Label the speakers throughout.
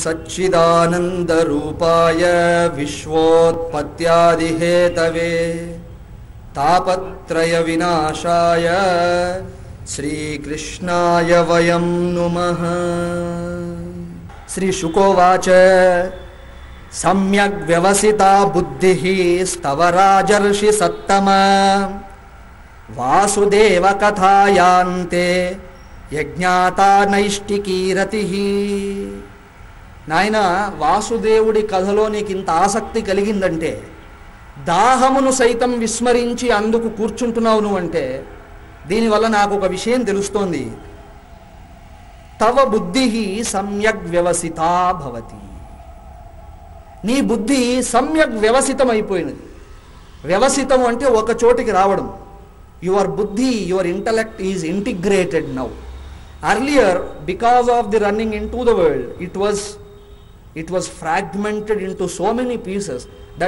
Speaker 1: सच्चिदानंदरूपाय विश्वोत्पत्त्यादिहेतवे तापत्रय विनाशाय श्रीकृष्णाय वयं नुमः। श्री शुकोवाच सम्यग् व्यवसिता बुद्धिः स्तव राजर्षि सत्तम वासुदेव कथायांते यज्ञाता नैष्टिकी रतिः। నాయన వాసుదేవుడి కథలో నీకు ఇంత ఆసక్తి కలిగిందంటే, దాహమును సైతం విస్మరించి అందుకు కూర్చుంటున్నావు నువ్వు అంటే, దీనివల్ల నాకు ఒక విషయం తెలుస్తోంది. తవ బుద్ధి సమ్యగ్ వ్యవసితా భవతి. నీ బుద్ధి సమ్యగ్ వ్యవసితం అయిపోయినది. వ్యవసితం అంటే ఒక చోటికి రావడం. యువర్ బుద్ధి, your intellect is integrated now. Earlier, because of the running into the world, it was fragmented into so many pieces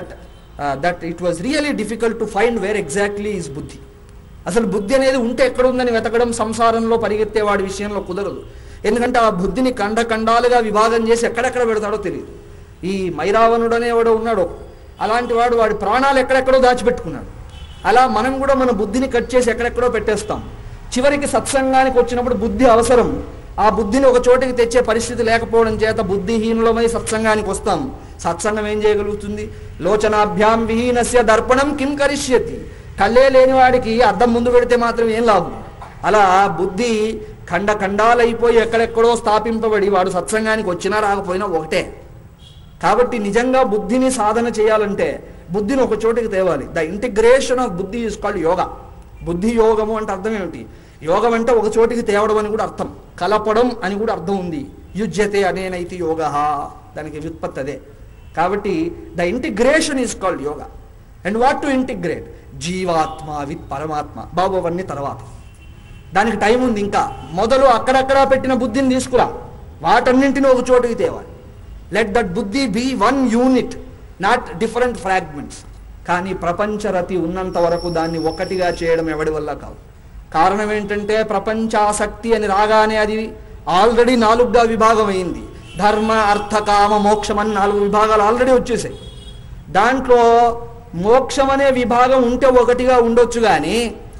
Speaker 1: that it was really difficult to find where exactly is buddhi. అసలు బుద్ధి అనేది ఉంటే ఎక్కడుందని వెతకడం సంసారంలో పరిగెత్తేవాడి విషయంలో కుదరదు. ఎందుకంటే ఆ బుద్ధిని ఖండాలుగా విభాగం చేసి ఎక్కడెక్కడ పెడతాడో తెలియదు. ఈ మైరావణుడు అనేవాడు ఉన్నాడు, అలాంటి వాడు వాడి ప్రాణాలు ఎక్కడెక్కడో దాచిపెట్టుకున్నాడు. అలా మనం కూడా మన బుద్ధిని కట్ చేసి ఎక్కడెక్కడో పెట్టేస్తాం. చివరికి సత్సంగానికి వచ్చినప్పుడు బుద్ధి అవసరం. ఆ బుద్ధిని ఒక చోటికి తెచ్చే పరిస్థితి లేకపోవడం చేత బుద్ధిహీనులమై సత్సంగానికి వస్తాం. సత్సంగం ఏం చేయగలుగుతుంది? లోచనాభ్యాం విహీనస్య దర్పణం కిం కరిష్యతి. కళ్ళే లేని వాడికి అద్దం ముందు పెడితే మాత్రం ఏం లాభం? అలా బుద్ధి ఖండాలైపోయి ఎక్కడెక్కడో స్థాపింపబడి వాడు సత్సంగానికి వచ్చినా రాకపోయినా ఒకటే. కాబట్టి నిజంగా బుద్ధిని సాధన చేయాలంటే బుద్ధిని ఒక చోటికి తేవాలి. ద ఇంటిగ్రేషన్ ఆఫ్ బుద్ధి ఈజ్ కాల్డ్ యోగా. బుద్ధి యోగము అంటే అర్థం ఏమిటి? యోగం అంటే ఒక చోటికి తేవడం అని కూడా అర్థం, కలపడం అని కూడా అర్థం ఉంది. యుజ్యతే అనేనైతి యోగ, దానికి వ్యుత్పత్తి అదే. కాబట్టి the integration is called yoga. And what to integrate? జీవాత్మ విత్ పరమాత్మ. బాబు అవన్నీ తర్వాత, దానికి టైం ఉంది. ఇంకా మొదలు అక్కడక్కడ పెట్టిన బుద్ధిని తీసుకురా, వాటన్నింటినీ ఒక చోటికి తేవాలి. లెట్ దట్ బుద్ధి be one unit, not different fragments. కానీ ప్రపంచరతి ఉన్నంత వరకు దాన్ని ఒకటిగా చేయడం ఎవడి వల్ల కాదు. కారణం ఏంటంటే ప్రపంచాసక్తి అని రాగానే అది ఆల్రెడీ 4గా విభాగం అయింది. ధర్మ అర్థ కామ మోక్షం అని 4 విభాగాలు ఆల్రెడీ వచ్చేసాయి. దాంట్లో మోక్షం అనే విభాగం ఉంటే ఒకటిగా ఉండొచ్చు, కానీ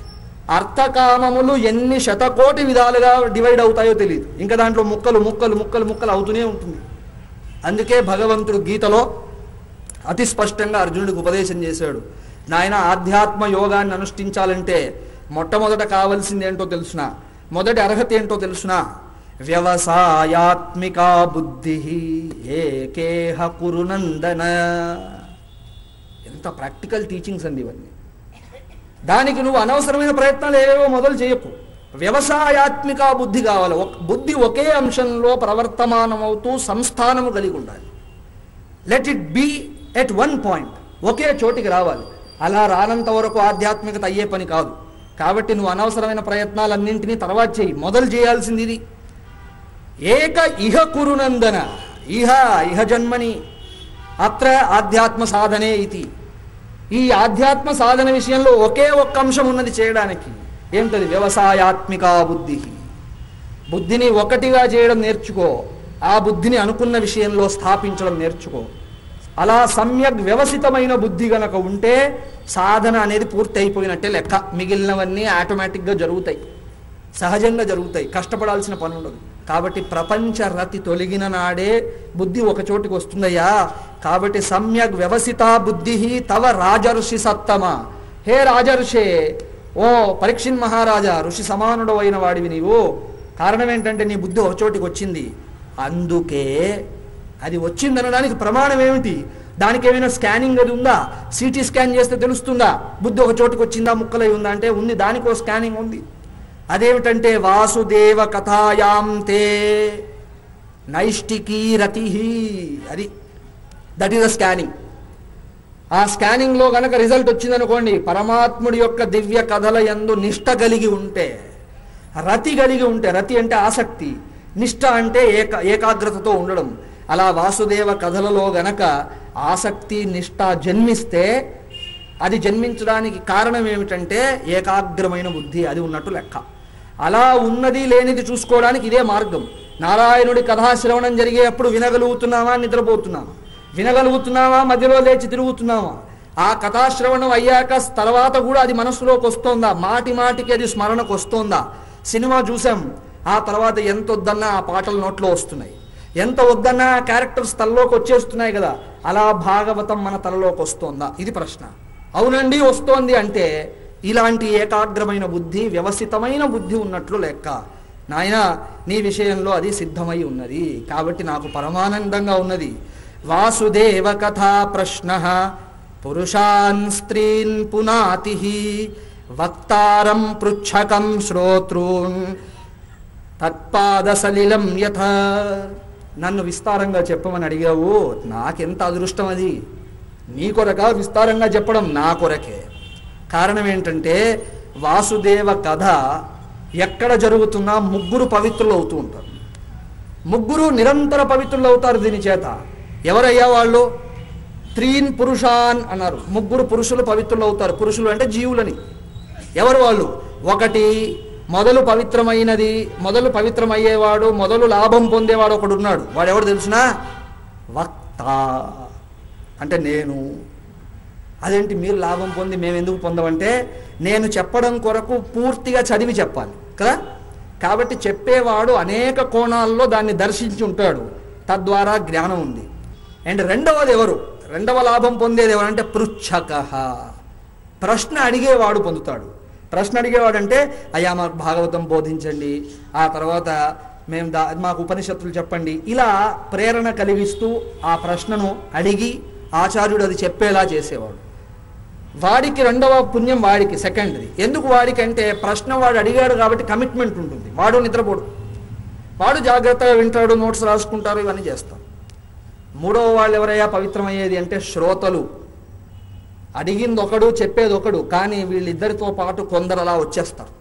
Speaker 1: అర్థకామములు ఎన్ని శతకోటి విధాలుగా డివైడ్ అవుతాయో తెలియదు. ఇంకా దాంట్లో ముక్కలు ముక్కలు ముక్కలు ముక్కలు అవుతూనే ఉంటుంది. అందుకే భగవంతుడు గీతలో అతి స్పష్టంగా అర్జునుడికి ఉపదేశం చేశాడు. నాయన, ఆధ్యాత్మ యోగాన్ని అనుష్ఠించాలంటే మొట్టమొదట కావలసింది ఏంటో తెలుసునా? మొదటి అర్హత ఏంటో తెలుసునా? వ్యవసాయాత్మికా బుద్ధి ఏకేహ కురునందన. ఎంత ప్రాక్టికల్ టీచింగ్స్ అండి ఇవన్నీ. దానికి నువ్వు అనవసరమైన ప్రయత్నాలు ఏవేవో మొదలు చేయకు. వ్యవసాయాత్మికా బుద్ధి కావాలి. బుద్ధి ఒకే అంశంలో ప్రవర్తమానమవుతూ సంస్థానము కలిగి ఉండాలి. Let it be at one point, ఒకే చోటికి రావాలి. అలా రానంత వరకు ఆధ్యాత్మికత అయ్యే పని కాదు. కాబట్టి నువ్వు అనవసరమైన ప్రయత్నాలన్నింటినీ తర్వాత చేయి. మొదలు చేయాల్సింది ఇది. ఏక ఇహ కురునందన, ఇహ జన్మని అత్ర ఆధ్యాత్మ సాధనే ఇది. ఈ ఆధ్యాత్మ సాధన విషయంలో ఒకే ఒక్క అంశం ఉన్నది చేయడానికి. ఏమిటది? వ్యవసాయాత్మికా బుద్ధి. బుద్ధిని ఒకటిగా చేయడం నేర్చుకో. ఆ బుద్ధిని అనుకున్న విషయంలో స్థాపించడం నేర్చుకో. అలా సమ్యక్ వ్యవసితమైన బుద్ధి గనక ఉంటే సాధన అనేది పూర్తి అయిపోయినట్టే లెక్క. మిగిలినవన్నీ ఆటోమేటిక్గా జరుగుతాయి, సహజంగా జరుగుతాయి, కష్టపడాల్సిన పని ఉండదు. కాబట్టి ప్రపంచ రతి తొలగిన నాడే బుద్ధి ఒక చోటికి వస్తుందయ్యా. కాబట్టి సమ్యక్ వ్యవసితా బుద్ధి తవ రాజర్షి సత్తమ. హే రాజర్షే, ఓ పరీక్షిన్ మహారాజా, ఋషి సమానుడు అయిన వాడివి నీవు. కారణం ఏంటంటే నీ బుద్ధి ఒక చోటికి వచ్చింది. అందుకే అది వచ్చిందనడానికి ప్రమాణం ఏమిటి? దానికి ఏమైనా స్కానింగ్ అది ఉందా? సిటీ స్కాన్ చేస్తే తెలుస్తుందా బుద్ధి ఒక చోటుకు వచ్చిందా, ముక్కలై ఉందా అంటే? ఉంది, దానికి ఒక స్కానింగ్ ఉంది. అదేమిటంటే వాసుదేవ కథాయాంతే నైష్టికీ రతి. అది దట్ ఈస్ ద స్కానింగ్. ఆ స్కానింగ్లో గనక రిజల్ట్ వచ్చిందనుకోండి, పరమాత్ముడి యొక్క దివ్య కథల యందు నిష్ట కలిగి ఉంటే, రతి కలిగి ఉంటే, రతి అంటే ఆసక్తి, నిష్ట అంటే ఏకాగ్రతతో ఉండడం. అలా వాసుదేవ కథలలో గనక ఆసక్తి నిష్ట జన్మిస్తే, అది జన్మించడానికి కారణం ఏమిటంటే ఏకాగ్రమైన బుద్ధి అది ఉన్నట్టు లెక్క. అలా ఉన్నది లేనిది చూసుకోవడానికి ఇదే మార్గం. నారాయణుడి కథాశ్రవణం జరిగేటప్పుడు వినగలుగుతున్నామా, నిద్రపోతున్నామా? వినగలుగుతున్నామా, మధ్యలో లేచి తిరుగుతున్నామా? ఆ కథాశ్రవణం అయ్యాక తర్వాత కూడా అది మనస్సులోకి వస్తోందా? మాటి మాటికి అది స్మరణకు వస్తోందా? సినిమా చూసాం, ఆ తర్వాత ఎంత వద్దన్నా ఆ పాటలు నోట్లో వస్తున్నాయి, ఎంత వద్దన్నా ఆ క్యారెక్టర్స్ తలలోకి వచ్చేస్తున్నాయి కదా. అలా భాగవతం మన తలలోకి వస్తోందా? ఇది ప్రశ్న. అవునండి వస్తోంది అంటే ఇలాంటి ఏకాగ్రమైన బుద్ధి, వ్యవసితమైన బుద్ధి ఉన్నట్లు లెక్క. నాయన నీ విషయంలో అది సిద్ధమై ఉన్నది కాబట్టి నాకు పరమానందంగా ఉన్నది. వాసుదేవ కథా ప్రశ్న పురుషాన్ స్త్రీన్ పునాతి వక్తారం పృచ్ఛకం శ్రోతృన్ తత్పాదసలిలం యథ. నన్ను విస్తారంగా చెప్పమని అడిగావు, నాకెంత అదృష్టం అది. నీ కొరక విస్తారంగా చెప్పడం, నా కొరకే. కారణం ఏంటంటే వాసుదేవ కథ ఎక్కడ జరుగుతున్నా ముగ్గురు పవిత్రులు అవుతూ ఉంటారు. ముగ్గురు నిరంతర పవిత్రులు అవుతారు దీని చేత. ఎవరయ్యా వాళ్ళు? త్రీన్ పురుషాన్ అన్నారు. ముగ్గురు పురుషులు పవిత్రులు అవుతారు. పురుషులు అంటే జీవులని. ఎవరు వాళ్ళు? ఒకటి మొదలు పవిత్రమైనది, మొదలు పవిత్రమయ్యేవాడు, మొదలు లాభం పొందేవాడు ఒకడు ఉన్నాడు. వాడెవడు తెలుసునా? వక్త అంటే నేను. అదేంటి మీరు లాభం పొంది మేము ఎందుకు పొందమంటే, నేను చెప్పడం కొరకు పూర్తిగా చదివి చెప్పాలి కదా. కాబట్టి చెప్పేవాడు అనేక కోణాల్లో దాన్ని దర్శించి ఉంటాడు, తద్వారా జ్ఞానం ఉంది. అండ్ రెండవది ఎవరు? రెండవ లాభం పొందేది ఎవరంటే పృచ్ఛక. ప్రశ్న అడిగేవాడు పొందుతాడు. ప్రశ్న అడిగేవాడంటే అయ్యా మాకు భాగవతం బోధించండి, ఆ తర్వాత మేము మాకు ఉపనిషత్తులు చెప్పండి, ఇలా ప్రేరణ కలిగిస్తూ ఆ ప్రశ్నను అడిగి ఆచార్యుడు అది చెప్పేలా చేసేవాడు. వాడికి రెండవ పుణ్యం, వాడికి సెకండ్ది. ఎందుకు వాడికి అంటే ప్రశ్న వాడు అడిగాడు కాబట్టి కమిట్మెంట్ ఉంటుంది. వాడు నిద్రపోడు, వాడు జాగ్రత్తగా వింటాడు, నోట్స్ రాసుకుంటారు, ఇవన్నీ చేస్తారు. మూడవ వాళ్ళు ఎవరయ్యా పవిత్రమయ్యేది అంటే శ్రోతలు. అడిగింది ఒకడు, చెప్పేది ఒకడు, కానీ వీళ్ళిద్దరితో పాటు కొందరు అలా వచ్చేస్తారు.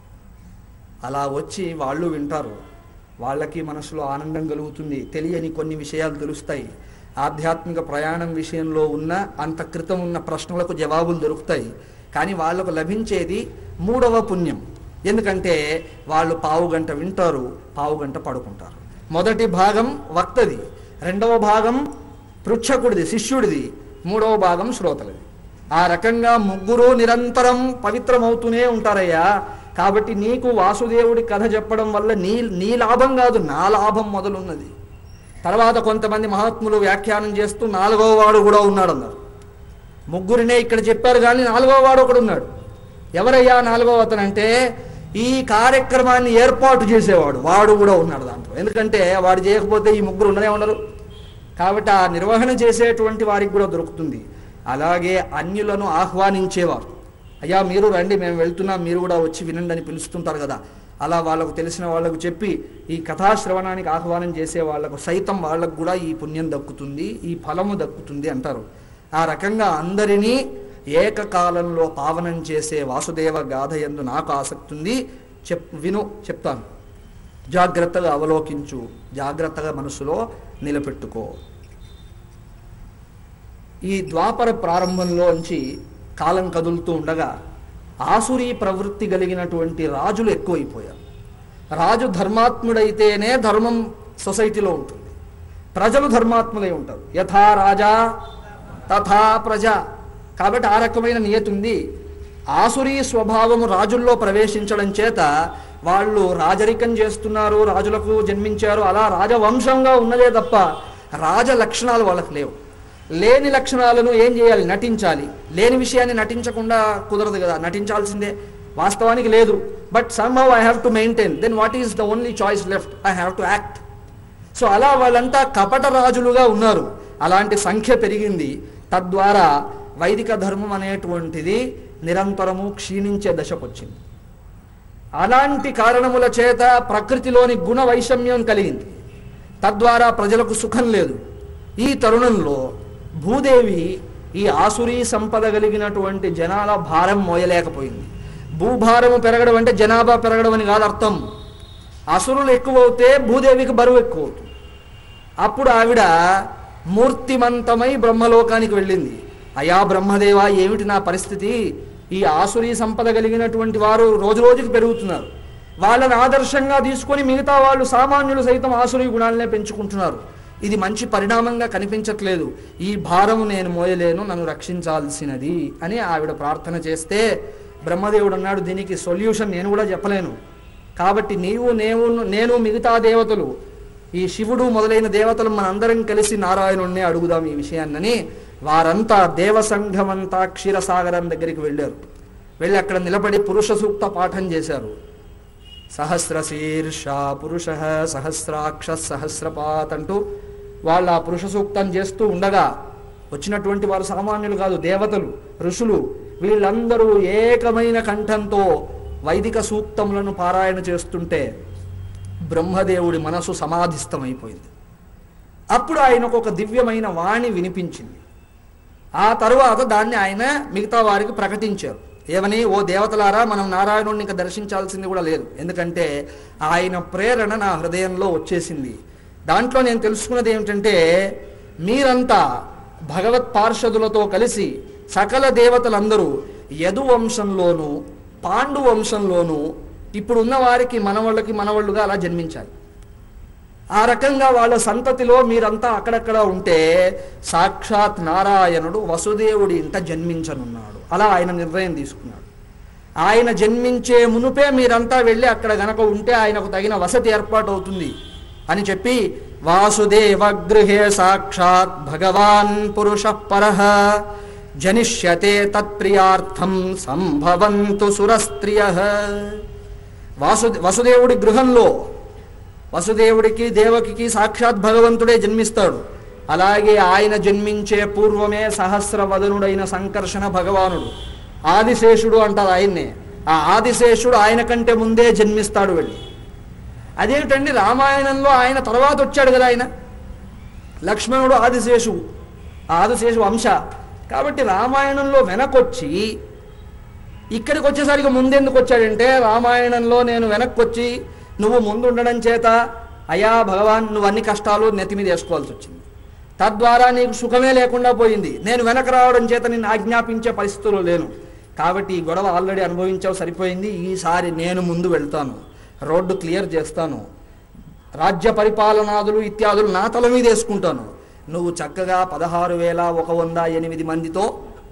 Speaker 1: అలా వచ్చి వాళ్ళు వింటారు, వాళ్ళకి మనసులో ఆనందం కలుగుతుంది, తెలియని కొన్ని విషయాలు తెలుస్తాయి. ఆధ్యాత్మిక ప్రయాణం విషయంలో ఉన్న అంత క్రితం ఉన్న ప్రశ్నలకు జవాబులు దొరుకుతాయి. కానీ వాళ్లకు లభించేది మూడవ పుణ్యం. ఎందుకంటే వాళ్ళు పావుగంట వింటారు, పావుగంట పడుకుంటారు. మొదటి భాగం వక్తది, రెండవ భాగం పృచ్ఛకుడిది, శిష్యుడిది, మూడవ భాగం శ్రోతలది. ఆ రకంగా ముగ్గురు నిరంతరం పవిత్రమవుతూనే ఉంటారయ్యా. కాబట్టి నీకు వాసుదేవుడి కథ చెప్పడం వల్ల నీ లాభం కాదు, నా లాభం మొదలున్నది. తర్వాత కొంతమంది మహాత్ములు వ్యాఖ్యానం చేస్తూ నాలుగవ వాడు కూడా ఉన్నాడు అన్నారు. ముగ్గురినే ఇక్కడ చెప్పారు కానీ నాలుగవ వాడు ఒకడు ఉన్నాడు. ఎవరయ్యా నాలుగవ అతను అంటే ఈ కార్యక్రమాన్ని ఏర్పాటు చేసేవాడు, వాడు కూడా ఉన్నాడు దాంట్లో. ఎందుకంటే వాడు చేయకపోతే ఈ ముగ్గురు ఉండనే ఉండరు. కాబట్టి ఆ నిర్వహణ చేసేటువంటి వారికి కూడా దొరుకుతుంది. అలాగే అన్యులను ఆహ్వానించేవారు. అయ్యా మీరు రండి, మేము వెళ్తున్నాం, మీరు కూడా వచ్చి వినండి అని పిలుస్తుంటారు కదా. అలా వాళ్ళకు తెలిసిన వాళ్ళకు చెప్పి ఈ కథాశ్రవణానికి ఆహ్వానం చేసే వాళ్ళకు సైతం వాళ్ళకు కూడా ఈ పుణ్యం దక్కుతుంది, ఈ ఫలము దక్కుతుంది అంటారు. ఆ రకంగా అందరినీ ఏకకాలంలో పావనం చేసే వాసుదేవ గాథ యందు నాకు ఆసక్తి ఉంది. చెప్తాను, జాగ్రత్తగా అవలోకించు, జాగ్రత్తగా మనసులో నిలబెట్టుకో. ఈ ద్వాపర ప్రారంభంలోంచి కాలం కదులుతూ ఉండగా ఆసురీ ప్రవృత్తి కలిగినటువంటి రాజులు ఎక్కువైపోయారు. రాజు ధర్మాత్ముడైతేనే ధర్మం సొసైటీలో ఉంటుంది, ప్రజలు ధర్మాత్ములై ఉంటారు. యథా రాజా తథా ప్రజ. కాబట్టి ఆ రకమైన నియతి ఉంది. ఆసురీ స్వభావము రాజుల్లో ప్రవేశించడం చేత వాళ్ళు రాజరికం చేస్తున్నారు, రాజులకు జన్మించారు, అలా రాజవంశంగా ఉన్నదే తప్ప రాజ లక్షణాలు వాళ్ళకి లేవు. లేని లక్షణాలను ఏం చేయాలి? నటించాలి. లేని విషయాన్ని నటించకుండా కుదరదు కదా, నటించాల్సిందే. వాస్తవానికి లేదు, but somehow I have to maintain. Then what is the only choice left? I have to act. So అలా వాళ్ళంతా కపట రాజులుగా ఉన్నారు. అలాంటి సంఖ్య పెరిగింది. తద్వారా వైదిక ధర్మం అనేటువంటిది నిరంతరము క్షీణించే దశకు వచ్చింది. అలాంటి కారణముల చేత ప్రకృతిలోని గుణ వైషమ్యం కలిగింది. తద్వారా ప్రజలకు సుఖం లేదు. ఈ తరుణంలో భూదేవి ఈ ఆసురీ సంపద కలిగినటువంటి జనాల భారం మోయలేకపోయింది. భూభారము పెరగడం అంటే జనాభా పెరగడం అని కాదు అర్థం. అసురులు ఎక్కువ అవుతే భూదేవికి బరువు ఎక్కువ అవుతుంది. అప్పుడు ఆవిడ మూర్తిమంతమై బ్రహ్మలోకానికి వెళ్ళింది. అయా బ్రహ్మదేవా, ఏమిటి నా పరిస్థితి? ఈ ఆసురీ సంపద కలిగినటువంటి వారు రోజు రోజుకి పెరుగుతున్నారు. వాళ్ళని ఆదర్శంగా తీసుకొని మిగతా వాళ్ళు సామాన్యులు సైతం ఆసురీ గుణాలనే పెంచుకుంటున్నారు. ఇది మంచి పరిణామంగా కనిపించట్లేదు. ఈ భారము నేను మోయలేను, నన్ను రక్షించాల్సినది అని ఆవిడ ప్రార్థన చేస్తే బ్రహ్మదేవుడు అన్నాడు, దీనికి సొల్యూషన్ నేను కూడా చెప్పలేను. కాబట్టి నేను మిగతా దేవతలు, ఈ శివుడు మొదలైన దేవతలు మనందరం కలిసి నారాయణుడినే అడుగుదాం ఈ విషయాన్నని వారంతా దేవసంఘమంతా క్షీరసాగరం దగ్గరికి వెళ్ళారు. వెళ్ళి అక్కడ నిలబడి పురుష సూక్త పాఠం చేశారు. సహస్రశీర్ష పురుష సహస్రాక్ష సహస్రపాత్ అంటూ వాళ్ళ ఆ పురుష సూక్తం చేస్తూ ఉండగా వచ్చినటువంటి వారు సామాన్యులు కాదు, దేవతలు, ఋషులు, వీళ్ళందరూ ఏకమైన కంఠంతో వైదిక సూక్తములను పారాయణ చేస్తుంటే బ్రహ్మదేవుడి మనసు సమాధిస్థమైపోయింది. అప్పుడు ఆయనకు ఒక దివ్యమైన వాణి వినిపించింది. ఆ తరువాత దాన్ని ఆయన మిగతా వారికి ప్రకటించారు. ఏమని? ఓ దేవతలారా, మనం నారాయణుడిని ఇంకా దర్శించాల్సింది కూడా లేదు. ఎందుకంటే ఆయన ప్రేరణ నా హృదయంలో వచ్చేసింది. దాంట్లో నేను తెలుసుకున్నది ఏమిటంటే, మీరంతా భగవత్ పార్షదులతో కలిసి సకల దేవతలందరూ యదు వంశంలోనూ పాండు వంశంలోనూ ఇప్పుడున్న వారికి మనవాళ్ళుగా అలా జన్మించాలి. ఆ రకంగా వాళ్ళ సంతతిలో మీరంతా అక్కడక్కడ ఉంటే సాక్షాత్ నారాయణుడు వసుదేవుడి ఇంట జన్మించనున్నాడు. అలా ఆయన నిర్ణయం తీసుకున్నాడు. ఆయన జన్మించే మునుపే మీరంతా వెళ్ళి అక్కడ గనక ఉంటే ఆయనకు తగిన వసతి ఏర్పాటు అవుతుంది అని చెప్పి వాసుదేవ గృహే సాక్షాత్ భగవాన్ పురుష పరః జనిష్యతే తత్ప్రియార్థం సంభవంతు సురస్త్రియః. వసుదేవుడి గృహంలో వసుదేవుడికి దేవకికి సాక్షాత్ భగవంతుడే జన్మిస్తాడు. అలాగే ఆయన జన్మించే పూర్వమే సహస్రవదనుడైన సంకర్షణ భగవానుడు, ఆదిశేషుడు అంటారు ఆయన్నే. ఆ ఆదిశేషుడు ఆయన కంటే ముందే జన్మిస్తాడు వెళ్ళి. అదేమిటండి, రామాయణంలో ఆయన తర్వాత వచ్చాడు కదా ఆయన. లక్ష్మణుడు ఆదిశేషు వంశ. కాబట్టి రామాయణంలో వెనకొచ్చి ఇక్కడికి వచ్చేసరికి ముందెందుకు వచ్చాడంటే, రామాయణంలో నేను వెనక్కొచ్చి నువ్వు ముందుండడం చేత అయా భగవాన్ నువ్వు అన్ని కష్టాలు నెత్తి మీద వేసుకోవాల్సి వచ్చింది, తద్వారా నీకు సుఖమే లేకుండా పోయింది. నేను వెనక రావడం చేత నిన్ను ఆజ్ఞాపించే పరిస్థితుల్లో లేను. కాబట్టి ఈ గొడవ ఆల్రెడీ అనుభవించావు, సరిపోయింది. ఈసారి నేను ముందు వెళ్తాను, రోడ్డు క్లియర్ చేస్తాను, రాజ్య పరిపాలనాదులు ఇత్యాదులు నా తల మీద వేసుకుంటాను. నువ్వు చక్కగా 16,108 మందితో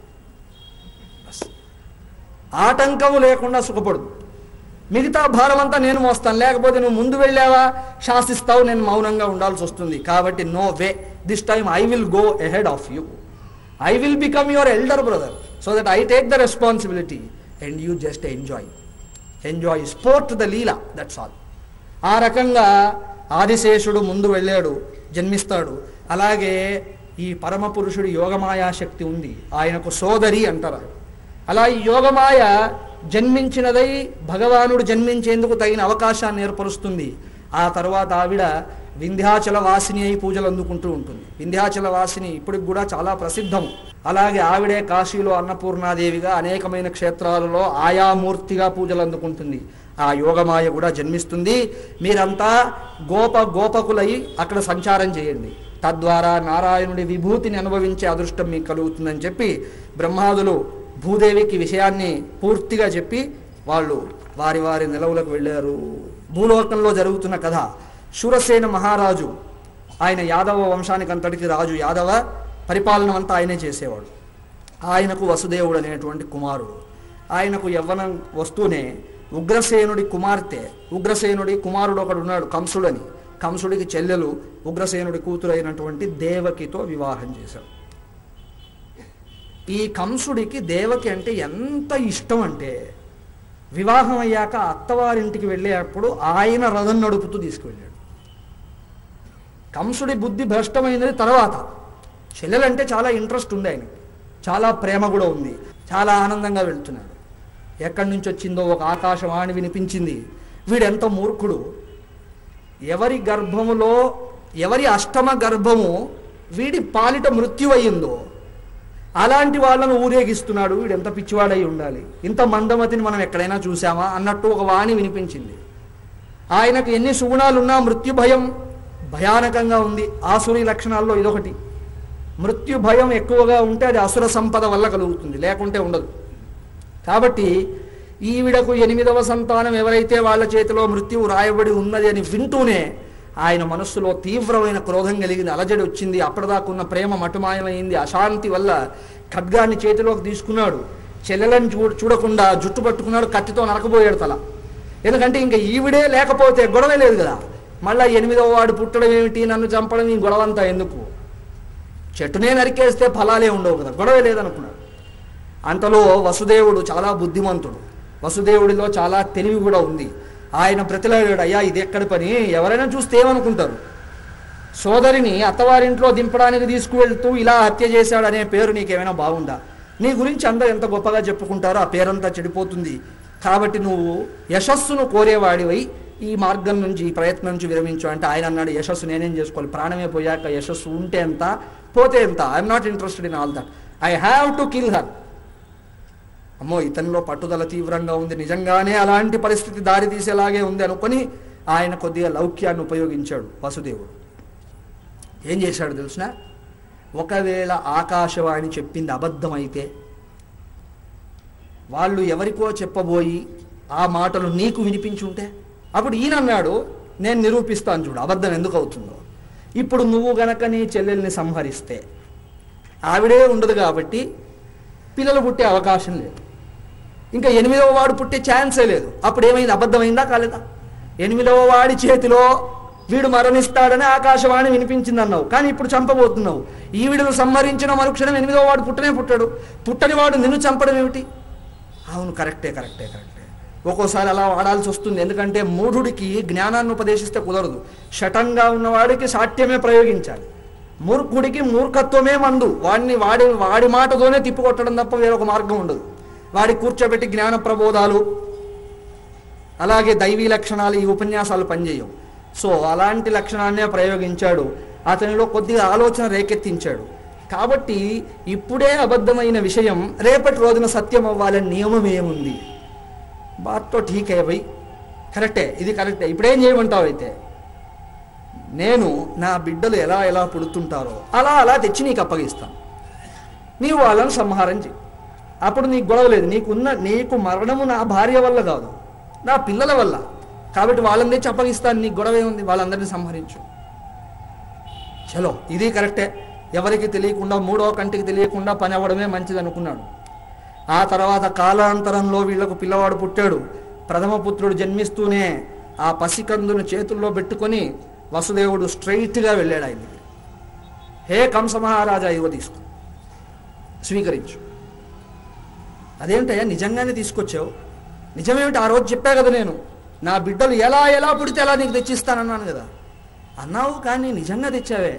Speaker 1: ఆటంకము లేకుండా సుఖపడు. మిగతా భారం అంతా నేను మోస్తాను. లేకపోతే నువ్వు ముందు వెళ్ళావా శాసిస్తావు, నేను మౌనంగా ఉండాల్సి వస్తుంది. కాబట్టి no way, this time I will go ahead of you. I will become your elder brother, so that I take the responsibility and you just enjoy sport the లీలా, దట్స్ ఆల్. ఆ రకంగా ఆదిశేషుడు ముందు వెళ్ళాడు, జన్మిస్తాడు. అలాగే ఈ పరమ పురుషుడు యోగమాయా శక్తి ఉంది, ఆయనకు సోదరి అంటారు. అలా ఈ యోగమాయ జన్మించినదై భగవానుడు జన్మించేందుకు తగిన అవకాశాన్ని ఏర్పరుస్తుంది. ఆ తర్వాత ఆవిడ వింధ్యాచల వాసిని అయి పూజలు అందుకుంటూ ఉంటుంది. వింధ్యాచల వాసిని ఇప్పటికి కూడా చాలా ప్రసిద్ధం. అలాగే ఆవిడే కాశీలో అన్నపూర్ణాదేవిగా అనేకమైన క్షేత్రాలలో ఆయామూర్తిగా పూజలు అందుకుంటుంది. ఆ యోగమాయ కూడా జన్మిస్తుంది. మీరంతా గోపకులై అక్కడ సంచారం చేయండి, తద్వారా నారాయణుడి విభూతిని అనుభవించే అదృష్టం మీకు కలుగుతుందని చెప్పి బ్రహ్మాదులు భూదేవికి విషయాన్ని పూర్తిగా చెప్పి వాళ్ళు వారి నిలవులకు వెళ్ళారు. భూలోకంలో జరుగుతున్న కథ, శూరసేన మహారాజు, ఆయన యాదవ వంశానికి అంతటికి రాజు. యాదవ పరిపాలన అంతా ఆయనే చేసేవాడు. ఆయనకు వసుదేవుడు అనేటువంటి కుమారుడు. ఆయనకు యవ్వనం వస్తూనే ఉగ్రసేనుడి కుమారుడు ఒకడు ఉన్నాడు, కంసుడని. కంసుడికి చెల్లెలు ఉగ్రసేనుడి కూతురు అయినటువంటి దేవకితో వివాహం చేశాడు. ఈ కంసుడికి దేవకి అంటే ఎంత ఇష్టం అంటే, వివాహం అయ్యాక అత్తవారింటికి వెళ్ళేటప్పుడు ఆయన రథం నడుపుతూ తీసుకువెళ్ళాడు. కంసుడి బుద్ధి భ్రష్టమైనది తర్వాత. చెల్లెలంటే చాలా ఇంట్రెస్ట్ ఉంది ఆయనకి, చాలా ప్రేమ కూడా ఉంది, చాలా ఆనందంగా వెళ్తున్నాడు. ఎక్కడి నుంచి వచ్చిందో ఒక ఆకాశవాణి వినిపించింది. వీడెంత మూర్ఖుడు, ఎవరి అష్టమ గర్భము వీడి పాలిట మృత్యువయ్యిందో అలాంటి వాళ్ళను ఊరేగిస్తున్నాడు. వీడు ఎంత పిచ్చివాడై ఉండాలి, ఇంత మందమతిని మనం ఎక్కడైనా చూసామా అన్నట్టు ఒక వాణి వినిపించింది. ఆయనకు ఎన్ని సుగుణాలున్నా మృత్యు భయం భయానకంగా ఉంది. ఆసురి లక్షణాల్లో ఇదొకటి. మృత్యు భయం ఎక్కువగా ఉంటే అది అసుర సంపద వల్ల కలుగుతుంది, లేకుంటే ఉండదు. కాబట్టి ఈవిడకు 8వ సంతానం ఎవరైతే వాళ్ళ చేతిలో మృత్యువు రాయబడి ఉన్నది అని వింటూనే ఆయన మనస్సులో తీవ్రమైన క్రోధం కలిగింది, అలజడి వచ్చింది. అప్పటిదాకున్న ప్రేమ మటుమాయమైంది. అశాంతి వల్ల ఖడ్గాన్ని చేతిలోకి తీసుకున్నాడు. చెల్లెలను చూడకుండా జుట్టు పట్టుకున్నాడు, కత్తితో నరకబోయాడు తల. ఎందుకంటే ఇంకా ఈవిడే లేకపోతే గొడవ లేదు కదా. మళ్ళీ 8వ వాడు పుట్టడం ఏమిటి, నన్ను చంపడం, ఈ గొడవ అంతా ఎందుకు, చెట్టునే నరికేస్తే ఫలాలే ఉండవు కదా, గొడవ లేదనుకున్నాడు. అంతలో వసుదేవుడు చాలా బుద్ధిమంతుడు, వసుదేవుడిలో చాలా తెలివి కూడా ఉంది. ఆయన ప్రతిలాడాడు, అయ్యా ఇది ఎక్కడి పని, ఎవరైనా చూస్తే ఏమనుకుంటారు, సోదరిని అత్తవారింట్లో దింపడానికి తీసుకువెళ్తూ ఇలా హత్య చేశాడనే పేరు నీకేమైనా బాగుందా, నీ గురించి అందరూ ఎంత గొప్పగా చెప్పుకుంటారో ఆ పేరంతా చెడిపోతుంది. కాబట్టి నువ్వు యశస్సును కోరేవాడివై ఈ మార్గం నుంచి, ఈ ప్రయత్నం నుంచి విరమించు అంటే ఆయన అన్నాడు, యశస్సు నేనేం చేసుకోవాలి, ప్రాణమే పోయాక యశస్సు ఉంటే ఎంత పోతే ఎంత, I'm not interested in all that, I have to kill her. అమ్మో ఇతనిలో పట్టుదల తీవ్రంగా ఉంది, నిజంగానే అలాంటి పరిస్థితి దారి తీసేలాగే ఉంది అనుకొని ఆయన కొద్దిగా లౌక్యాన్ని ఉపయోగించాడు వసుదేవుడు. ఏం చేశాడు తెలుసిన, ఒకవేళ ఆకాశవాణి చెప్పింది అబద్ధమైతే, వాళ్ళు ఎవరికో చెప్పబోయి ఆ మాటలు నీకు వినిపించుంటే, అప్పుడు ఈయన అన్నాడు నేను నిరూపిస్తాను చూడు అబద్ధం ఎందుకు అవుతుందో. ఇప్పుడు నువ్వు గనక నీ చెల్లెల్ని సంహరిస్తే ఆవిడే ఉండదు కాబట్టి పిల్లలు పుట్టే అవకాశం లేదు, ఇంకా 8వ వాడు పుట్టే ఛాన్సే లేదు. అప్పుడు ఏమైంది, అబద్ధమైందా కాలేదా? 8వ వాడి చేతిలో వీడు మరణిస్తాడని ఆకాశవాణి వినిపించింది అన్నావు, కానీ ఇప్పుడు చంపబోతున్నావు. ఈవిడను సంహరించిన మరుక్షణం 8వ వాడు పుట్టనే పుట్టాడు, పుట్టని వాడు నిన్ను చంపడం ఏమిటి? అవును కరెక్టే. ఒక్కోసారి అలా వాడాల్సి వస్తుంది, ఎందుకంటే మూఢుడికి జ్ఞానాన్ని ఉపదేశిస్తే కుదరదు, శటంగా ఉన్నవాడికి సాఠ్యమే ప్రయోగించాలి, మూర్ఖుడికి మూర్ఖత్వమే మందు, వాడి మాటతోనే తిప్పికొట్టడం తప్ప వేరొక మార్గం ఉండదు. వాడి కూర్చోబెట్టి జ్ఞాన ప్రబోధాలు అలాగే దైవీ లక్షణాలు ఈ ఉపన్యాసాలు పనిచేయవు. సో అలాంటి లక్షణాన్నే ప్రయోగించాడు, అతనిలో కొద్దిగా ఆలోచన రేకెత్తించాడు. కాబట్టి ఇప్పుడే అబద్ధమైన విషయం రేపటి రోజున సత్యం అవ్వాలని నియమం ఏముంది? బాత్తో ఠీక్ అయ్యి కరెక్టే, ఇది కరెక్టే. ఇప్పుడేం చేయమంటావు అయితే, నేను నా బిడ్డలు ఎలా పుడుతుంటారో అలా తెచ్చి నీకు అప్పగిస్తాను, నీవు వాళ్ళని సంహారం చెయ్యి, అప్పుడు నీకు గొడవ లేదు. నీకు మరణము నా భార్య వల్ల కాదు, నా పిల్లల వల్ల, కాబట్టి వాళ్ళని తెచ్చి అప్పగిస్తాను, నీకు గొడవ ఏముంది, వాళ్ళందరినీ సంహరించు. చలో ఇది కరెక్టే, ఎవరికి తెలియకుండా, 3వ కంటికి తెలియకుండా పని అవ్వడమే మంచిది అనుకున్నాడు. ఆ తర్వాత కాలాంతరంలో వీళ్లకు పిల్లవాడు పుట్టాడు. ప్రథమ పుత్రుడు జన్మిస్తూనే ఆ పసికందును చేతుల్లో పెట్టుకొని వసుదేవుడు స్ట్రైట్గా వెళ్ళాడు ఆయనకి. హే కంస మహారాజా, ఇవ్వ తీసుకో, స్వీకరించు. అదేంటయ్యా నిజంగానే తీసుకొచ్చావు? నిజమేమిటి? ఆ రోజు చెప్పా కదా, నేను నా బిడ్డలు ఎలా పుడితే అలా నీకు తెచ్చిస్తానన్నాను కదా అన్నావు, కానీ నిజంగా తెచ్చావే.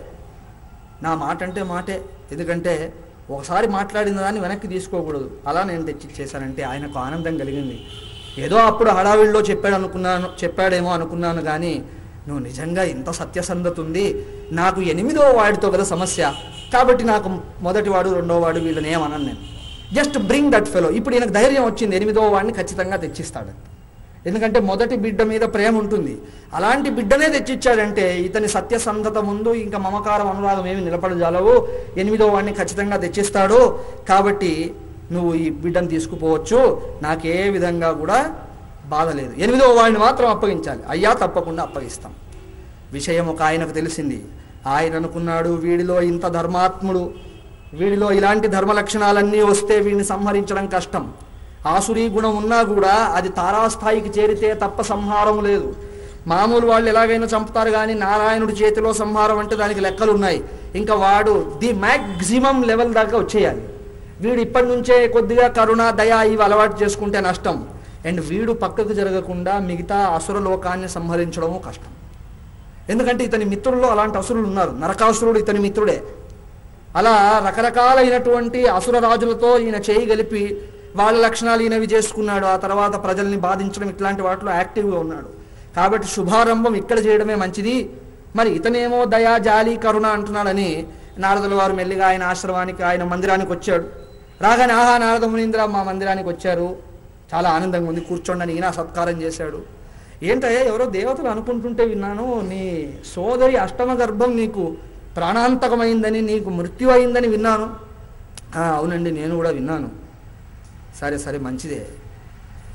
Speaker 1: నా మాట అంటే మాటే, ఎందుకంటే ఒకసారి మాట్లాడిన దాన్ని వెనక్కి తీసుకోకూడదు, అలా నేను తెచ్చిచ్చేశానంటే ఆయనకు ఆనందం కలిగింది. ఏదో అప్పుడు హడావిడిలో చెప్పాడేమో అనుకున్నాను, కానీ నువ్వు నిజంగా ఇంత సత్యసంధత ఉంది. నాకు 8వ వాడితో కదా సమస్య, కాబట్టి నాకు మొదటివాడు 2వ వాడు వీళ్ళని ఏమన్నాను నేను, జస్ట్ బ్రింగ్ దట్ ఫెలో. ఇప్పుడు ఈయనకు ధైర్యం వచ్చింది, 8వ వాడిని ఖచ్చితంగా తెచ్చిస్తాడు, ఎందుకంటే మొదటి బిడ్డ మీద ప్రేమ ఉంటుంది. అలాంటి బిడ్డనే తెచ్చిచ్చాడంటే ఇతని సత్యసంధత ముందు ఇంకా మమకారం అనురాగం ఏమి నిలబడజాలవు. 8వ వాడిని ఖచ్చితంగా తెచ్చిస్తాడు, కాబట్టి నువ్వు ఈ బిడ్డను తీసుకుపోవచ్చు, నాకే విధంగా కూడా బాధ లేదు. 8వ వాడిని మాత్రం అప్పగించాలి. అయ్యా తప్పకుండా అప్పగిస్తాం. విషయం ఒక ఆయనకు తెలిసింది. ఆయన అనుకున్నాడు, వీడిలో ఇంత ధర్మాత్ముడు, వీడిలో ఇలాంటి ధర్మ లక్షణాలన్నీ వస్తే వీడిని సంహరించడం కష్టం. ఆసురీ గుణం ఉన్నా కూడా అది తారాస్థాయికి చేరితే తప్ప సంహారం లేదు. మామూలు వాళ్ళు ఎలాగైనా చంపుతారు, కానీ నారాయణుడి చేతిలో సంహారం అంటే దానికి లెక్కలు ఉన్నాయి. ఇంకా వాడు ది మ్యాక్సిమం లెవెల్ దాకా వచ్చేయాలి. వీడు ఇప్పటి నుంచే కొద్దిగా కరుణ, దయ ఇవి అలవాటు చేసుకుంటే నష్టం. అండ్ వీడు పక్కకు జరగకుండా మిగతా అసుర లోకాన్ని సంహరించడము కష్టం. ఎందుకంటే ఇతని మిత్రుల్లో అలాంటి అసురులు ఉన్నారు. నరకాసురుడు ఇతని మిత్రుడే. అలా రకరకాలైనటువంటి అసుర రాజులతో ఈయన చేయి గలిపి వాళ్ళ లక్షణాలు ఈయనవి చేసుకున్నాడు. ఆ తర్వాత ప్రజల్ని బాధించడం ఇట్లాంటి వాటిలో యాక్టివ్గా ఉన్నాడు. కాబట్టి శుభారంభం ఇక్కడ చేయడమే మంచిది. మరి ఇతనేమో దయా, జాలి, కరుణ అంటున్నాడని నారదుల వారు మెల్లిగా ఆయన ఆశ్రమానికి, ఆయన మందిరానికి వచ్చాడు. రాగానే, ఆహా నారద మునీంద్ర మా మందిరానికి వచ్చారు, చాలా ఆనందంగా ఉంది, కూర్చోండి ఈయన సత్కారం చేశాడు. ఏంటయ్యా ఎవరో దేవతలు అనుకుంటుంటే విన్నాను, నీ సోదరి అష్టమ గర్భం నీకు ప్రాణాంతకమైందని, నీకు మృత్యు అయిందని విన్నాను. అవునండి నేను కూడా విన్నాను. సరే మంచిదే,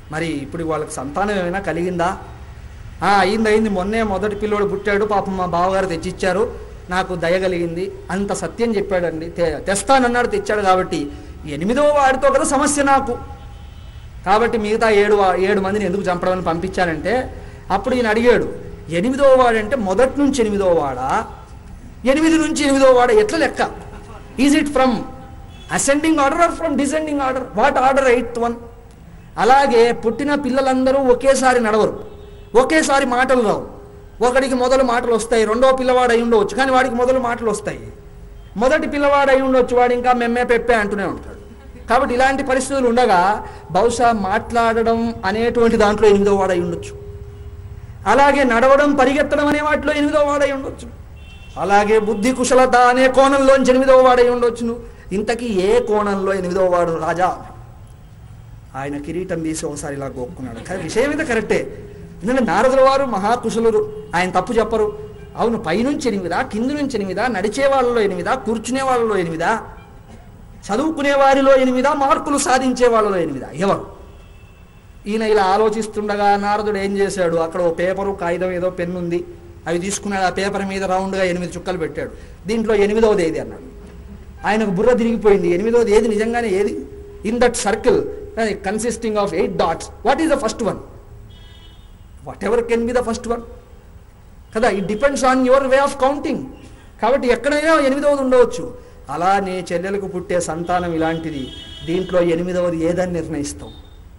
Speaker 1: మరి ఇప్పుడు వాళ్ళకి సంతానం ఏమైనా కలిగిందా? అయింది, మొదటి పిల్లోడు పుట్టాడు, పాపం మా బావగారు తెచ్చిచ్చారు, నాకు దయ కలిగింది, అంత సత్యం చెప్పాడండి, తెస్తానన్నాడు, తెచ్చాడు. కాబట్టి 8వ వాడితో కదా సమస్య నాకు. కాబట్టి మిగతా 7 మందిని ఎందుకు చంపడమని పంపించానంటే, అప్పుడు ఈయన అడిగాడు, 8వ వాడంటే మొదటి నుంచి 8వ వాడా, 8 నుంచి 8వ వాడా, ఎట్లా లెక్క? Is it from ascending order or from descending order? What order 8th one? అలాగే పుట్టిన పిల్లలందరూ ఒకేసారి నడవరు, ఒకేసారి మాటలు రావు. ఒకడికి మొదలు మాటలు వస్తాయి, రెండో పిల్లవాడు అయి ఉండవచ్చు, కానీ వాడికి మొదలు మాటలు వస్తాయి. మొదటి పిల్లవాడు అయి ఉండొచ్చు, వాడు ఇంకా మెమ్మే పెప్పే అంటూనే ఉంటాడు. కాబట్టి ఇలాంటి పరిస్థితులు ఉండగా బహుశా మాట్లాడడం అనేటువంటి దాంట్లో 8వ వాడు అయి ఉండొచ్చు. అలాగే నడవడం, పరిగెత్తడం అనే వాటిలో 8వ వాడు అయి ఉండొచ్చు. అలాగే బుద్ధి కుశలత అనే కోణంలోంచి 8వ వాడు అయి ఉండొచ్చును. ఇంతకీ ఏ కోణంలో 8వ వాడు రాజా? ఆయన కిరీటం తీసి ఒకసారి ఇలా గోక్కున్నాడు. కానీ విషయం అయితే కరెక్టే. ఎందుకంటే నారదుల వారు మహాకుశలురు, ఆయన తప్పు చెప్పరు. అవును, పైనుంచి 8, కింది నుంచి 8, నడిచే వాళ్ళలో 8, కూర్చునే వాళ్ళలో 8, చదువుకునే వారిలో 8, మార్కులు సాధించే వాళ్ళలో 8, ఎవరు? ఈయన ఇలా ఆలోచిస్తుండగా నారదుడు ఏం చేశాడు, అక్కడ ఓ పేపరు, కాగితం, ఏదో పెన్ను ఉంది, అవి తీసుకున్నాడు. ఆ పేపర్ మీద రౌండ్గా 8 చుక్కలు పెట్టాడు. దీంట్లో 8వది ఏది అన్నాడు. ఆయనకు బుర్ర తిరిగిపోయింది. 8వది ఏది, నిజంగానే ఏది? In that circle consisting of 8 dots, what is the first one? Whatever can be the first one కదా, it depends on your way of counting. కాబట్టి ఎక్కడైనా 8వది ఉండవచ్చు. అలా నీ చెల్లెలకు పుట్టే సంతానం ఇలాంటిది, దీంట్లో 8వది ఏదని నిర్ణయిస్తాం.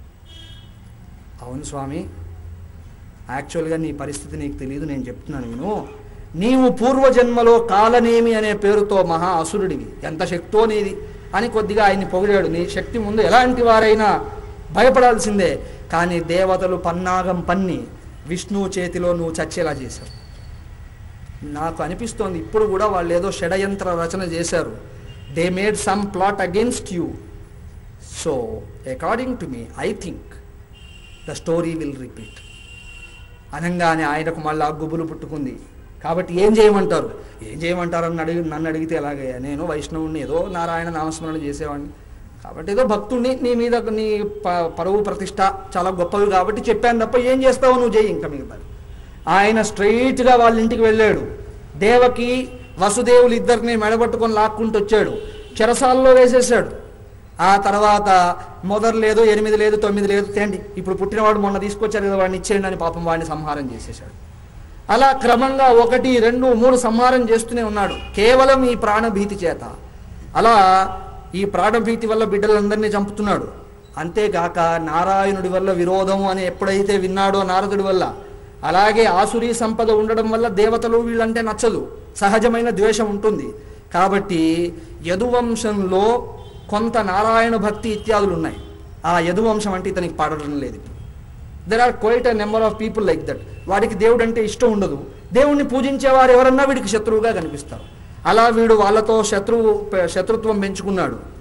Speaker 1: అవును స్వామి, యాక్చువల్గా నీ పరిస్థితి నీకు తెలియదు, నేను చెప్తున్నాను. నీవు పూర్వజన్మలో కాలనేమి అనే పేరుతో మహా అసురుడివి, ఎంత శక్తో నీది అని కొద్దిగా ఆయన్ని పొగిడాడు. నీ శక్తి ముందు ఎలాంటి వారైనా భయపడాల్సిందే. కానీ దేవతలు పన్నాగం పన్ని విష్ణువు చేతిలో నువ్వు చచ్చేలా చేశావు. నాకు అనిపిస్తోంది ఇప్పుడు కూడా వాళ్ళు ఏదో షడయంత్ర రచన చేశారు. They made some plot against you. So according to me I think the story will repeat అనగానే ఆయనకు మళ్ళీ గుబులు పుట్టుకుంది. కాబట్టి ఏం చేయమంటారు? ఏం చేయమంటారని నన్ను అడిగితే ఎలాగే, నేను వైష్ణవుడిని, ఏదో నారాయణ నామస్మరణ చేసేవాడిని, కాబట్టి ఏదో భక్తుడిని, నీ మీద నీ పరువు ప్రతిష్ట చాలా గొప్పవి కాబట్టి చెప్పాను తప్ప ఏం చేస్తావు నువ్వు చేయి, ఇంకా మిగతా. ఆయన స్ట్రైట్గా వాళ్ళ ఇంటికి వెళ్ళాడు. దేవకి వసుదేవులు ఇద్దరిని మెడబట్టుకొని లాక్కుంటూ వచ్చాడు, చెరసాల్లో వేసేసాడు. ఆ తర్వాత మొదలు లేదు, 8 లేదు, 9 లేదు, తేండి, ఇప్పుడు పుట్టినవాడు మొన్న తీసుకొచ్చారు కదా, వాడిని ఇచ్చేయండి అని పాపం వాడిని సంహారం చేసేసాడు. అలా క్రమంగా 1, 2, 3 సంహారం చేస్తూనే ఉన్నాడు, కేవలం ఈ ప్రాణభీతి చేత. అలా ఈ ప్రాణభీతి వల్ల బిడ్డలందరినీ చంపుతున్నాడు. అంతేగాక నారాయణుడి వల్ల విరోధము అని ఎప్పుడైతే విన్నాడో నారదుడి వల్ల, అలాగే ఆసురీ సంపద ఉండడం వల్ల దేవతలు వీళ్ళంటే నచ్చదు, సహజమైన ద్వేషం ఉంటుంది. కాబట్టి యదువంశంలో కొంత నారాయణ భక్తి ఇత్యాదులు ఉన్నాయి. ఆ యదువంశం అంటే ఇతనికి పడడం లేదు. There are quite a number of people like that. వాడికి దేవుడు అంటే ఇష్టం ఉండదు, దేవుణ్ణి పూజించేవారు ఎవరన్నా వీడికి శత్రువుగా కనిపిస్తారు. అలా వీడు వాళ్ళతో శత్రుత్వం పెంచుకున్నాడు.